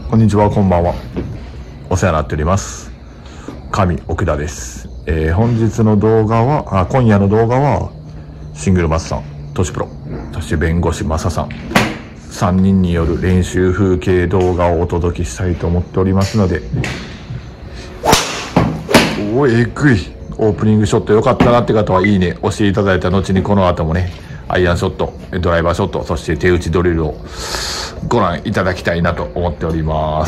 こんにちは、こんばんは。お世話になっております。神奥田です。本日の動画は、今夜の動画は、シングルマスさん、トシプロ、そして弁護士マサさん、3人による練習風景動画をお届けしたいと思っておりますので、えぐい。オープニングショット良かったなって方はいいね押していただいた後にこの後もね、アイアンショット、ドライバーショット、そして手打ちドリルをご覧いただきたいなと思っております。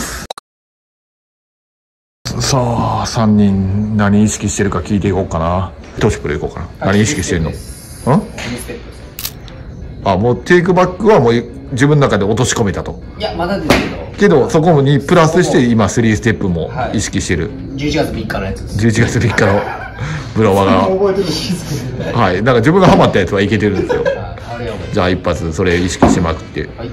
さあ、3人何意識してるか聞いていこうかな。トシプロいこうかな。何意識してんの？もうテイクバックはもう自分の中で落とし込めたと。 いや、まだですけどそこにプラスして今3ステップも意識してる。 11月3日のやつです。 11月3日のブロワがはい、だから自分がハマったやつはいけてるんですよ。じゃあ一発それ意識しまくって、はい、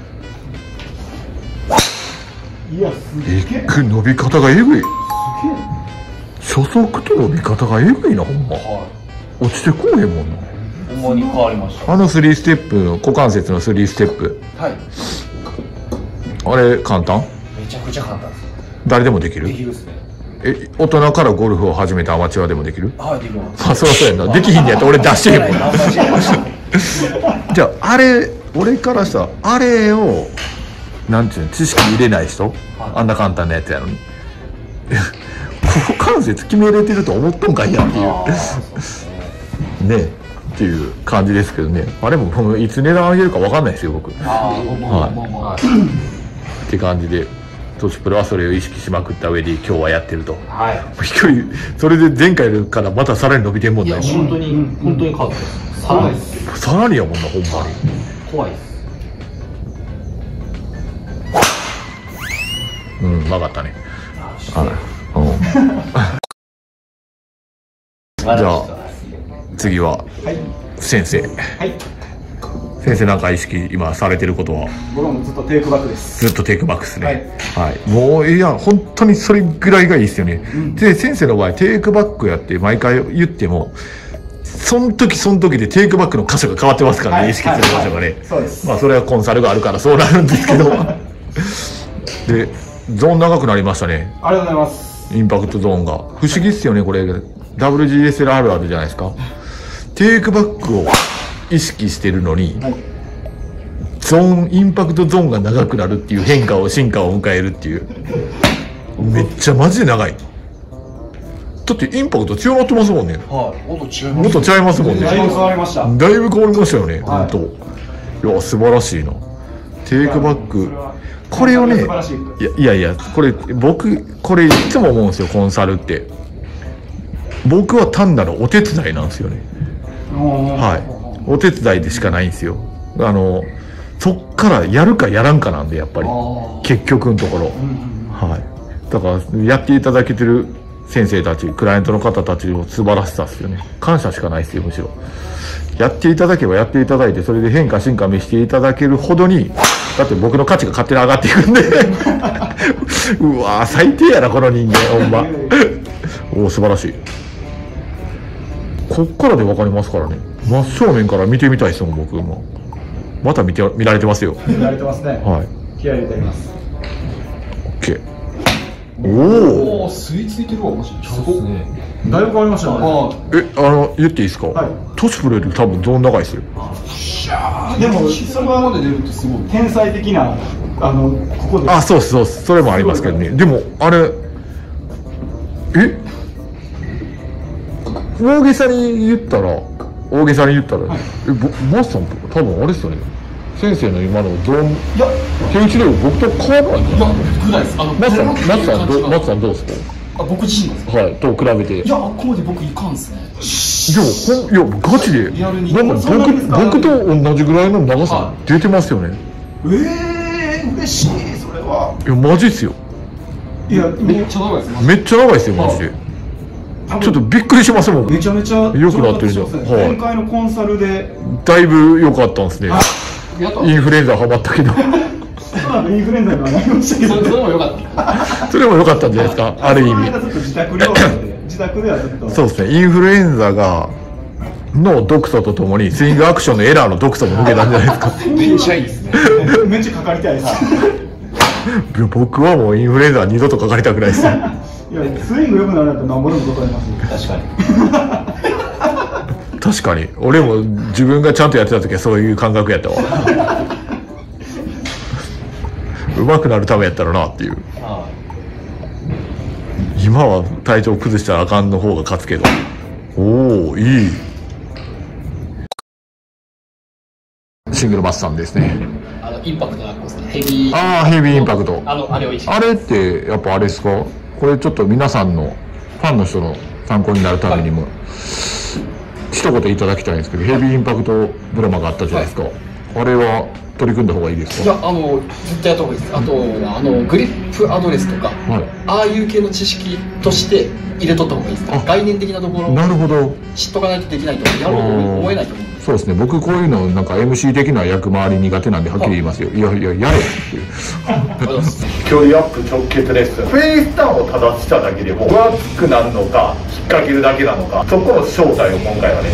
伸び方がえぐい。初速と伸び方がえぐいな、ほんま。落ちてこうへんもんな。 ほんまに変わりました。 あの3ステップの股関節の3ステップ、はい、あれ簡単？ めちゃくちゃ簡単です。誰でもできる？できるですね。 大人からゴルフを始めたアマチュアでもできる？ はい、できます。 そうそうやな。できひんねやったら俺出してへんもんな。じゃああれ、俺からしたらあれをなんていうの、知識入れない人、あんな簡単なやつやのに股関節決めれてると思っとんかいやっていうねっていう感じですけどね。あれもいつ値段上げるか分かんないですよ僕。って感じでトシプロはそれを意識しまくった上で今日はやってると。はい。それで前回からまたさらに伸びてんもんね。 いや本当に変わってます。さらにさらにやもんな、ほんまに。 怖いです。 分かったね。じゃあ次は先生。先生なんか意識今されてることは？ 僕もずっとテイクバックです。 ずっとテイクバックですね。はい。もういや本当にそれぐらいがいいですよね。で先生の場合テイクバックやって毎回言っても、その時その時でテイクバックの箇所が変わってますからね、意識する場所がね。そうです。まあそれはコンサルがあるからそうなるんですけど。でゾーン長くなりましたね。 ありがとうございます。 インパクトゾーンが不思議っすよねこれ。WGSL あるあるじゃないですか。テイクバックを意識してるのに、インパクトゾーンが長くなるっていう進化を迎えるっていう。めっちゃマジで長い。だってインパクト強まってますもんね。 はい、音違います。 もっと違いますもんね。 だいぶ変わりました。 だいぶ変わりましたよね、本当。いや素晴らしいな。テイクバックこれをね、いやこれ僕これいつも思うんですよ、コンサルって。僕は単なるお手伝いなんですよね。はい。お手伝いでしかないんですよ。そっからやるかやらんかなんで、やっぱり結局のところ。はい。だからやっていただけてる先生たち、クライアントの方たちの素晴らしさですよね。感謝しかないですよ、むしろ。やっていただけばやっていただいて、それで変化進化見せていただけるほどに、だって僕の価値が勝手に上がっていくんでうわー最低やなこの人間、ほんまお素晴らしい。こっからで分かりますからね。真正面から見てみたいですもん僕も。また見られてますよ。 見られてますね。はい。気合い入れてあります。 OK。 おお、吸い付いてるわ、マジで。すごいね。だいぶ変わりましたね。 言っていいですか？はい。トシプロより多分ゾーン長いですよ。 でもそれまで出るってすごい天才的なここで。 そうそれもありますけどね。でもあれ大げさに言ったら、マスさんとか多分あれですよね。先生の今のゾーン手打ちレベル僕と変わらないんじゃないですか。 ぐらいです。 マスさんどうですか？ 僕自身ですか？ はい、と比べて。 いや、ここまで僕いかんですね。 でもガチでなんか僕と同じぐらいの長さ出てますよね。 嬉しい。それはいやマジっすよ。 いやめっちゃ長いです。 めっちゃ長いですよマジで。ちょっとびっくりしますもん。 めちゃめちゃ良くなってるじゃん。 前回のコンサルでだいぶ良かったんですね。インフルエンザはまったけどインフルエンザにはなりましたけど、 それも良かった。 それも良かったんじゃないですか、ある意味。 自宅療養で自宅ではちょっとそうですね、インフルエンザの毒素とともにスイングアクションのエラーの毒素も抜けたんじゃないですか。 めっちゃいいですね。 めっちゃかかりたいです。 僕はもうインフルエンザは二度とかかりたくないです。 いやスイング良くなるんだったらなんぼでもかかりますよ。 確かに。 確かに俺も自分がちゃんとやってた時はそういう感覚やったわ。上手くなるためやったらなっていう。今は体調崩したらあかんの方が勝つけど。おお、いい。シングルマスさんですね。 インパクトな子ですね。ヘビー。 ああ、ヘビーインパクト。 あれを意識。 あれってやっぱあれですか、これちょっと皆さんのファンの人の参考になるためにも、一言いただきたいんですけど、ヘビーインパクトブラマがあったじゃないですか、あれは取り組んだ方がいいですか？ いや、絶対やった方がいいです。あとグリップアドレスとか、ああいう系の知識として入れとった方がいいです。概念的なところなるほど、 知っとかないとできないとやろうと思えないと思う。 そうですね、僕こういうのなんか MC 的な役回り苦手なんではっきり言いますよ。いやいや、やれっていう距離アップ直結レッスン、フェイスターンを正しただけでも分厚くなるのか引っ掛けるだけなのか、そこの正体を今回はね、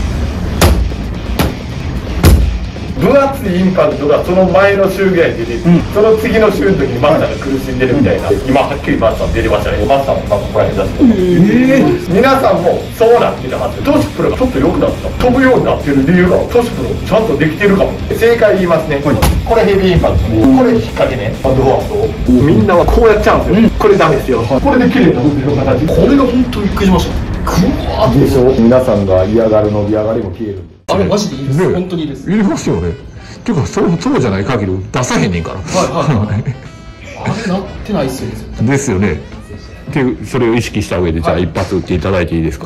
分厚いインパクトがその前の週ぐらいに出て、その次の週の時にマスターが苦しんでるみたいな、今はっきりマスター出てましたね。マスターもここら辺出して、皆さんもそうなってたはず。トシプロがちょっと良くなった、飛ぶようになってる理由がトシプロちゃんとできてるかも。正解言いますね、これヘビーインパクトね、これ引っ掛けね、バンドフォアスト、みんなはこうやっちゃうんですよ、これダメですよ、これで綺麗な動きの形、 これが本当にびっくりしました。グワーッでしょ。皆さんが嫌がる伸び上がりも消えるんで、 あれマジでいいです、本当にいいです。 いりますよね。っていうかそうじゃない限り出さへんねんから。 あれなってないっすよね、絶対。 ですよね。でそれを意識した上で、じゃあ一発打っていただいていいですか？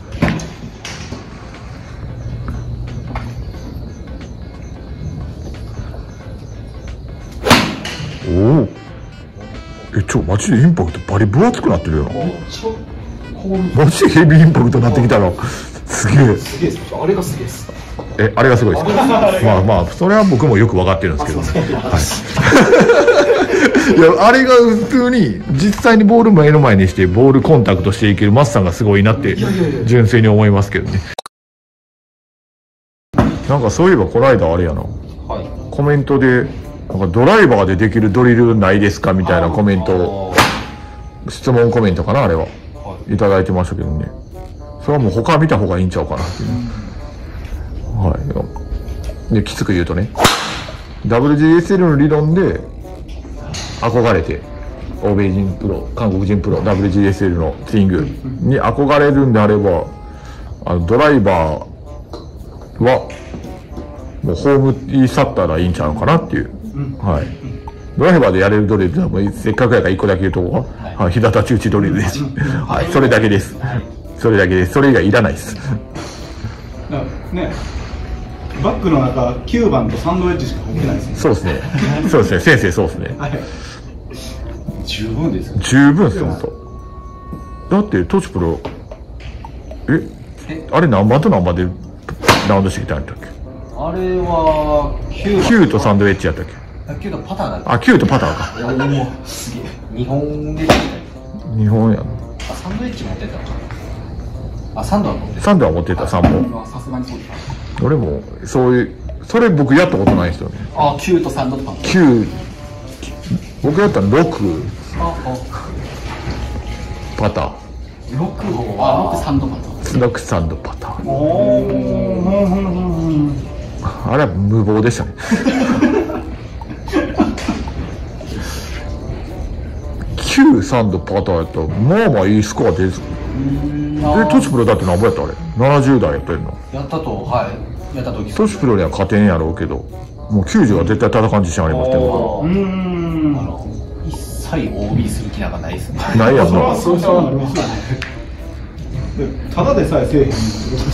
おお、マジでインパクトバリ分厚くなってるよな。マジでヘビーインパクトになってきたらすげえ。 すげえです。あれがすげえです。 あれがすごいですか？まあまあそれは僕もよく分かってるんですけどね。いや、あれが普通に実際にボール目の前にしてボールコンタクトしていけるマスさんがすごいなって純粋に思いますけどね。なんかそういえばこの間あれやな、コメントでなんかドライバーでできるドリルないですかみたいなコメントを、質問コメントかな、あれはいただいてましたけどね。それはもう他見た方がいいんちゃうかなっていう。はい。できつく言うとね、WGSL の理論で憧れて、欧米人プロ、韓国人プロ、WGSL のスイングに憧れるんであれば、ドライバーはもうホームに去ったらいいんちゃうかなっていう。はい。ドライバーでやれるドリルでせっかくやから1個だけ言うとこは、日立ち打ちドリルです。はい、それだけです。それだけです。それ以外いらないです。 ね、バッグの中9番とサンドウェッジしか入ってないですね。 そうですね。そうですね。先生そうですね。 十分ですよ。 十分です本当。だってトチプロあれ何番と何番でラウンドしてきたんだっけ？ あれは 9とサンドウェッジやったっけ ？9とパターだ。 9とパターか。 すげえ。日本で日本やな。 サンドウェッジ持ってたのかな。サンドは持ってた。 サンドは持ってた、3本。 さすがにそうです。 俺もそういう、それ僕やったことないですよね。 9とサンドとか。 9、僕やったら6パター。 6サンドパター。 6サンドパター。あれは無謀でしたね。9サンドパターやったらまあまあいいスコア出る。トチプロだって何ぼやったあれ70代やったのやったと、やった時トチプロには勝てんやろうけど、もう90は絶対戦う自信ありますね。 一切 OB する気なんかないですね。 ないやんな。 そうしたらありますよね。ただでさえせえへんの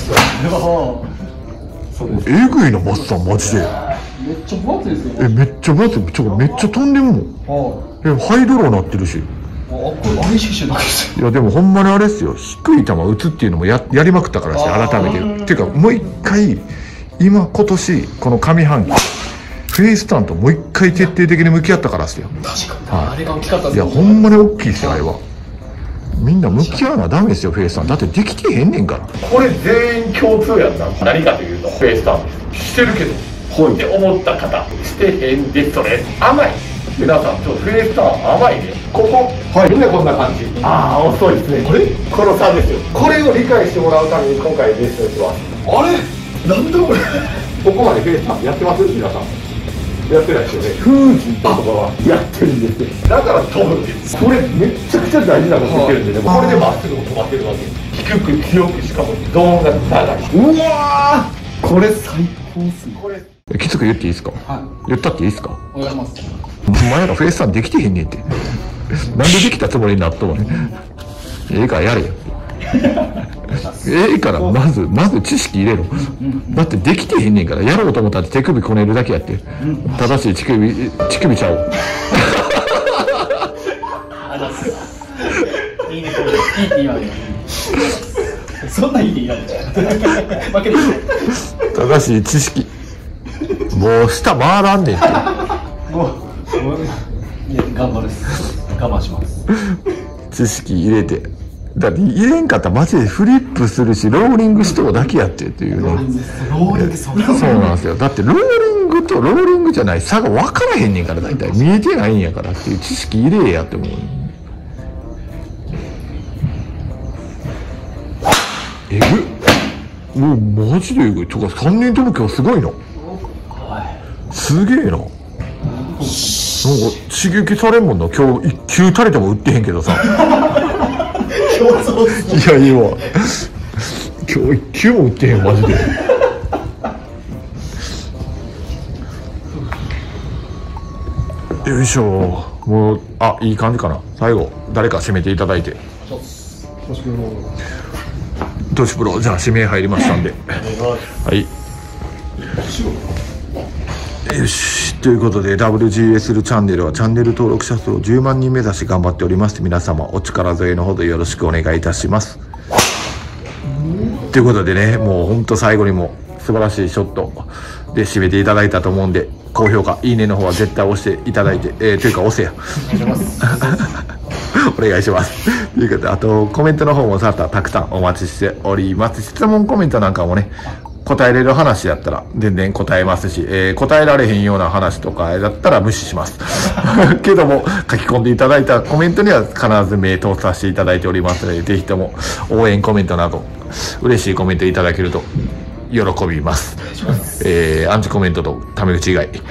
えぐいなマスさんマジで。 めっちゃ分厚いですよ。 めっちゃ分厚い。めっちゃ飛んでるもん。ハイドローなってるし。 これあれ意識してないですよ。 いやでもほんまにあれですよ、低い球打つっていうのもやりまくったからですね、改めて。っていうかもう一回今年この上半期フェイスターンともう一回徹底的に向き合ったからですよ。 確かに、あれが大きかったですいやほんまに大きいですよあれは。みんな向き合うのはダメですよフェイスターン。だってできてへんねんから。これ全員共通やんな。何かというとフェイスターンしてるけどって思った方してへんで、それ甘い皆さんちょっとフェイスターン甘いね。ここ、みんなこんな感じ。ああ遅いですね。この差ですよ。これを理解してもらうために今回レッスンします。 あれなんだこれ。 ここまでフェイスターンやってます皆さん。やってないですよね。風神ってところはやってるんですよ。だから飛ぶんです。これめっちゃくちゃ大事なこと言ってるんでね。これでまっすぐも止まってるわけ。低く強くしかもドーンが長い。 うわーこれ最高っすね。これきつく言っていいですか。言ったっていいですか。 お願いします。 お前らフェイスターンできてへんねんって。なんでできたつもりになっとんねん。ええからやれよ。ええからまず知識入れろ。だってできてへんねんから。やろうと思ったら手首こねるだけやって。正しい乳首ちゃおう。 いいね、いいって言われる。そんないいって言われる。負けて正しい知識。もう下回らんねんって。 いや、頑張るっす。我慢します。 知識入れて。だって入れんかったらマジでフリップするしローリングしとうだけやってっていうね。そうなんですよ。だってローリングとローリングじゃない差が分からへんねんから大体見えてないんやからっていう知識入れやって思う。えぐもうマジでえぐいとか3人とも今日すごいの。すげえな。なんか刺激されんもんな。今日1球足りても打ってへんけどさ。いやいいわ。今日1球も打ってへんマジで。よいしょ。もういい感じかな。最後誰か締めていただいて。トシプロじゃあ指名入りましたんで。はい。よしということで WGSL チャンネルはチャンネル登録者数を10万人目指して頑張っております。皆様お力添えのほどよろしくお願いいたします。ということでね、もうほんと最後にも素晴らしいショットで締めていただいたと思うんで、高評価いいねの方は絶対押していただいて、というか押せやお願いします。ということであとコメントの方もたくさんお待ちしております。質問コメントなんかもね答えれる話やったら全然答えますし、答えられへんような話とかだったら無視しますけども書き込んでいただいたコメントには必ず目通させていただいておりますので、ぜひとも応援コメントなど嬉しいコメントいただけると喜びます。アンチコメントとタメ口以外チ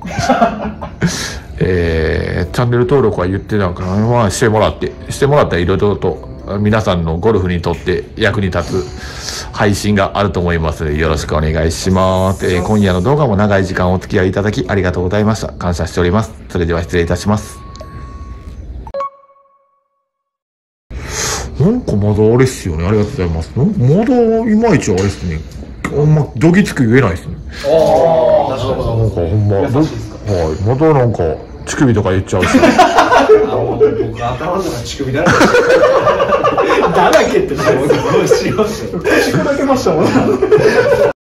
ャンネル登録は言ってたのかな、まあ、してもらったらいろいろと皆さんのゴルフにとって役に立つ配信があると思いますのでよろしくお願いします。今夜の動画も長い時間お付き合いいただきありがとうございました。感謝しております。それでは失礼いたします。なんかまだあれっすよね。ありがとうございます。まだいまいちあれっすね。あんまどぎつく言えないっすね。なんかほんまはいまだなんか乳首とか言っちゃうし僕頭の中乳首だらけだらけってどうしようって。口砕けましたもん。